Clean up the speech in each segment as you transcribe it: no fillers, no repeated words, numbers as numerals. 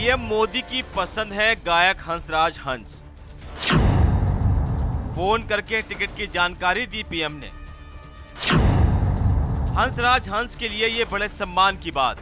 PM Modi की पसंद है गायक हंसराज हंस। फोन करके टिकट की जानकारी दी पीएम ने। हंसराज हंस के लिए ये बड़े सम्मान की बात।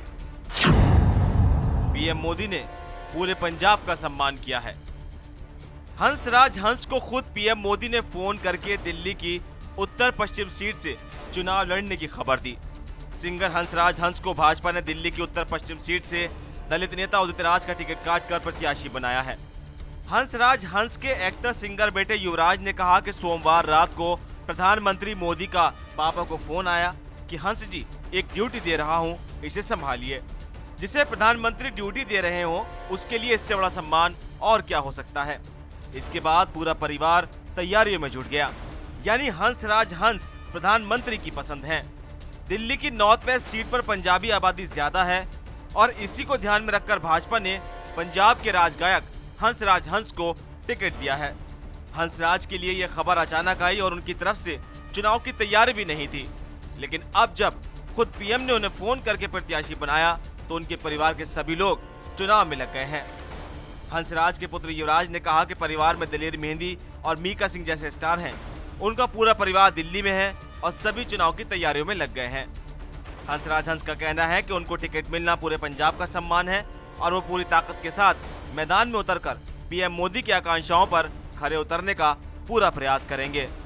पीएम मोदी ने पूरे पंजाब का सम्मान किया है। हंसराज हंस को खुद पीएम मोदी ने फोन करके दिल्ली की उत्तर पश्चिम सीट से चुनाव लड़ने की खबर दी। सिंगर हंसराज हंस को भाजपा ने दिल्ली की उत्तर पश्चिम सीट से दलित नेता उदित राज का टिकट काटकर प्रत्याशी बनाया है। हंसराज हंस के एक्टर सिंगर बेटे युवराज ने कहा कि सोमवार रात को प्रधानमंत्री मोदी का पापा को फोन आया कि हंस जी एक ड्यूटी दे रहा हूं, इसे संभालिए। जिसे प्रधानमंत्री ड्यूटी दे रहे हो उसके लिए इससे बड़ा सम्मान और क्या हो सकता है। इसके बाद पूरा परिवार तैयारियों में जुट गया। यानी हंसराज हंस प्रधानमंत्री की पसंद हैं। दिल्ली की नॉर्थ वेस्ट सीट पर पंजाबी आबादी ज्यादा है और इसी को ध्यान में रखकर भाजपा ने पंजाब के राजगायक हंसराज हंस को टिकट दिया है। हंसराज के लिए यह खबर अचानक आई और उनकी तरफ से चुनाव की तैयारी भी नहीं थी। लेकिन अब जब खुद पीएम ने उन्हें फोन करके प्रत्याशी बनाया तो उनके परिवार के सभी लोग चुनाव में लग गए हैं। हंसराज के पुत्र युवराज ने कहा कि परिवार में दलेर मेहंदी और मीका सिंह जैसे स्टार हैं। उनका पूरा परिवार दिल्ली में है और सभी चुनाव की तैयारियों में लग गए हैं। हंसराज हंस का कहना है कि उनको टिकट मिलना पूरे पंजाब का सम्मान है और वो पूरी ताकत के साथ मैदान में उतरकर पीएम मोदी की आकांक्षाओं पर खरे उतरने का पूरा प्रयास करेंगे।